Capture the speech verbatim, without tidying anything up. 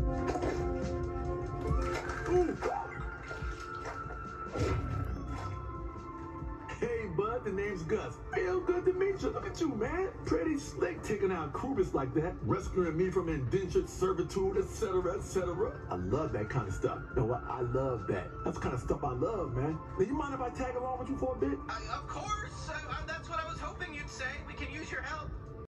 Ooh. Hey, bud, the name's Gus. Feel good to meet you. Look at you, man. Pretty slick taking out Krubis like that, rescuing me from indentured servitude, et cetera, et cetera. I love that kind of stuff. You know what? I love that. That's the kind of stuff I love, man. Now, you mind if I tag along with you for a bit? I, of course. I, I, that's what I was hoping you'd say. We can use your help.